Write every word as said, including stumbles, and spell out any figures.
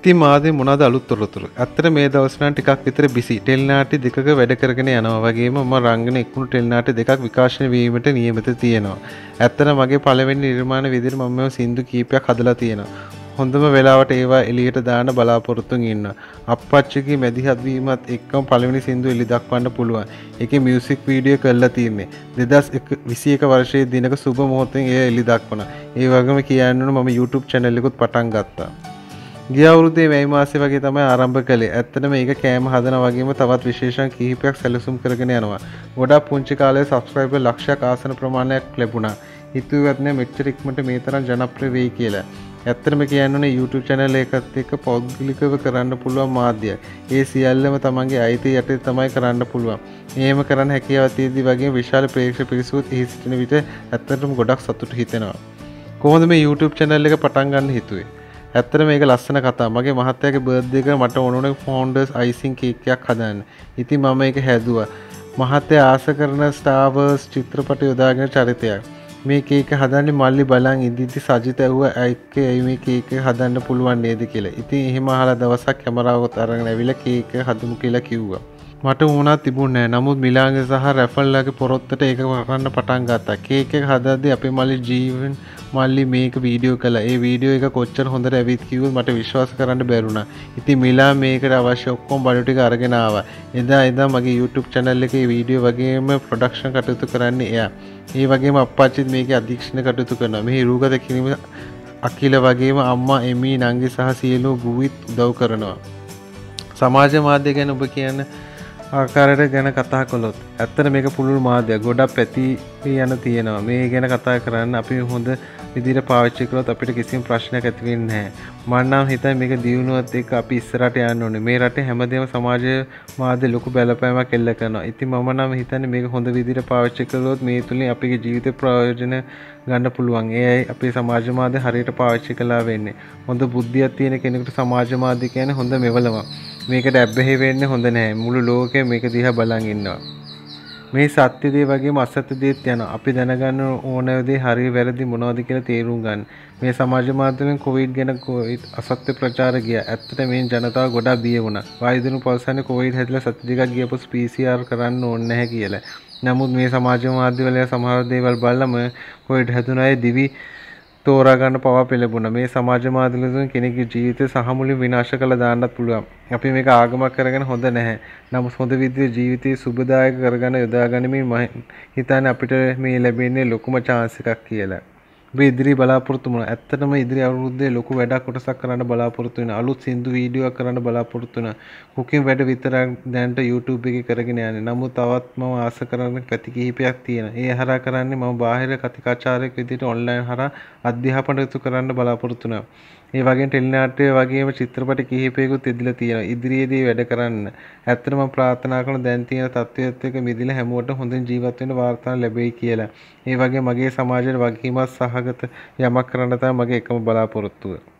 ඉතින් මාදේ මොනවාද අලුත් තොරතුරු? ඇත්තට මේ දවස් නම් ටිකක් විතර බිසි. ටෙලිනාට්‍ය දෙකක වැඩ කරගෙන යනවා වගේම මම රංගන එක්කුණු ටෙලිනාට්‍ය දෙකක් විකාශන වීමට නියමිත තියෙනවා. ඇත්තට මගේ පළවෙනි නිර්මාණ විදිහට මම මේ සින්දු කීපයක් හදලා තියෙනවා. හොඳම වෙලාවට ඒවා එළියට දාන්න බලාපොරොත්තුෙන් ඉන්නවා. අප්පච්චිගේ මැදිහත් වීමත් එක්කම පළවෙනි සින්දු එළි දක්වන්න පුළුවන්. ඒකේ මියුසික් වීඩියෝ කරලා තියෙන්නේ. දෙදහස් විසි එක වර්ෂයේ දිනක සුබ මොහොතෙන් එය එළි දක්වනවා. ඒ වගේම කියන්න ඕන මම YouTube channel එකකුත් පටන් ගත්තා. ගිය අවුරුද්දේ මේ මාසේ වගේ තමයි ආරම්භ කළේ. ඇත්තටම මේක කෑම හදන වගේම තවත් විශේෂණ කිහිපයක් සැලසුම් කරගෙන යනවා. ගොඩක් පුංචි කාලේ සබ්ස්ක්‍රයිබර් ලක්ෂයක් ආසන ප්‍රමාණයක් ලැබුණා. හිතුවේවත් නෑ මෙච්චර ඉක්මනට මේ තරම් ජනප්‍රිය වෙයි කියලා. ඇත්තටම කියන්න ඕනේ YouTube channel එකත් එක්ක පෞද්ගලිකව කරන්න පුළුවන් මාධ්‍යයක්. ඒ සියල්ලම තමන්ගේ අයිතිය යටතේ තමයි කරන්න පුළුවන්. එහෙම කරන්න හැකියාව තියෙද්දි වගේ විශාල ප්‍රේක්ෂක පිරිසකුත් එහි සිටින විට ඇත්තටම ගොඩක් සතුටු හිතෙනවා. කොහොමද මේ YouTube channel එක පටන් ගන්න හිතුවේ? ඇත්තට මේක ලස්සන කතා. මගේ මහත්තයාගේ බර්ත්ඩේ එක මට ඕන උනේ ෆවුන්ඩර්ස් අයිසිං කේක් එකක් හදන්න. ඉතින් මම මේක හැදුවා. මහත්තයා ආස කරන ස්ටාර් වර්ස් චිත්‍රපටය යොදාගෙන චරිතයක්. මේ කේක් හදන්නේ මල්ලි බලන් ඉදිද්දි සජිත ඇහුවා එක්ක ඇයි මේ කේක් එක හදන්න පුළුවන් නේද කියලා. ඉතින් එහෙම අහලා දවසක් කැමරාවත් අරගෙන ඇවිල්ලා කේක් එක හදමු කියලා කිව්වා. මට උනත් තිබුණේ නැහැ. නමුත් මිලාන්ගේ සහ රැෆල්ලාගේ පොරොත්තට ඒක කරන්න පටන් ගත්තා. කේක් එක හදද්දී අපේ මල්ලි ජීවන් මල්ලි මේක වීඩියෝ කළා. ඒ වීඩියෝ එක කොච්චර හොඳට ඇවිත් කිව්වොත් මට විශ්වාස කරන්න බැරුණා. ඉතින් මිලා මේකට අවශ්‍ය ඔක්කොම බඩු ටික අරගෙන ආවා. එදා එදා මගේ YouTube channel එකේ වීඩියෝ වගේම ප්‍රොඩක්ෂන් කටයුතු කරන්නේ එයා. ඒ වගේම අප්පච්චිත් මේකේ අධීක්ෂණ කටයුතු කරනවා. මෙහි රූගත කිරීම අකිල වගේම අම්මා එමි නංගි සහ සියලු ගුවිත් උදව් කරනවා. සමාජ මාධ්‍ය ගැන ඔබ කියන ආකාරයට ගැන කතා කළොත් ඇත්තට මේක පුළුල් මාධ්‍යයක්. ගොඩක් පැති යන තියෙනවා. මේ ගැන කතා කරන්න අපි හොඳ විදිහට පාවිච්චි කළොත් අපිට කිසිම ප්‍රශ්නයක් ඇති වෙන්නේ නැහැ. මම නම් හිතන්නේ මේක දියුණුවත් එක්ක අපි ඉස්සරහට යන්න ඕනේ. මේ රටේ හැමදේම සමාජ මාධ්‍ය ලොකු බලපෑමක් එල්ල කරනවා. ඉතින් මම නම් හිතන්නේ මේක හොඳ විදිහට පාවිච්චි කළොත් මේ තුලින් අපේ ජීවිතේ ප්‍රයෝජන ගන්න පුළුවන්. ඒයි අපේ සමාජ මාධ්‍ය හරියට පාවිච්චි කළා වෙන්නේ. හොඳ බුද්ධියක් තියෙන කෙනෙකුට සමාජ මාධ්‍ය කියන්නේ හොඳ මෙවලමක්. මේකට ඇබ්බැහි වෙන්න හොඳ නැහැ. මුළු ලෝකෙම මේක දිහා බලන් ඉන්නවා. මේ සත්‍ය දේ වගේම අසත්‍ය දේත් යනවා. අපි දැනගන්න ඕන දේ හරි වැරදි මොනවද කියලා තේරුම් ගන්න. මේ සමාජ මාධ්‍යයෙන් කොවිඩ් ගැන අසත්‍ය ප්‍රචාර ගියා. ඇත්තට මේ ජනතාව ගොඩක් බිය වුණා. වායුදිනු පවසන්නේ කොවිඩ් හැදිලා සති දෙකක් ගියපොස් පී සී ආර් කරන්න ඕනේ නැහැ කියලා. නමුත් මේ සමාජ මාධ්‍ය වල සමහර දේවල් බලලම කොවිඩ් හැදුන අය දිවි තෝරා ගන්න පවා පෙළඹුණා. මේ සමාජ මාධ්‍ය වලින් කෙනෙකුගේ ජීවිතය සහ මුලින් විනාශ කළා දාන්නත් පුළුවන්. අපි මේක ආගමක් කරගෙන හොඳ නැහැ. නමුත් හොඳ විදිහේ ජීවිතය සුබදායක කරගන්න යොදා ගනිමින් මම හිතන්නේ අපිට මේ ලැබෙන්නේ ලොකුම chance එකක් කියලා. අපි ඉදිරි බලාපොරොත්තු මොන ඇත්තටම ඉදිරි අවුරුද්දේ ලොකු වැඩක් කොටසක් කරන්න බලාපොරොත්තු වෙන අලුත් සින්දු වීඩියෝ එකක් කරන්න බලාපොරොත්තු වෙන කුකින් වැඩ විතරක් දැනට YouTube එකේ කරගෙන යන්නේ. නමුත් තවත් මම ආස කරන පැති කිහිපයක් තියෙනවා. ඒ හරහා කරන්නේ මම බාහිර කතිකාචාර්යෙක් විදිහට ඔන්ලයින් හරහා අධ්‍යාපන යුතු කරන්න බලාපොරොත්තු වෙනවා. ඒ වගේම ටෙලිනාට්‍ය වගේම චිත්‍රපට කිහිපයකුත් ඉදිරියට තියෙනවා. ඉදිරියේදී වැඩ කරන්න. ඇත්තටම මම ප්‍රාර්ථනා කරන දැන් තියෙන තත්ත්වයට එක්ක මිදිලා හැමෝටම හොඳින් ජීවත් වෙන්න වාර්තා ලැබෙයි කියලා. ඒ වගේ මගේ සමාජයේ වගකීමක් සහගත යමක් කරන්න තමයි මගේ එකම බලාපොරොත්තුව.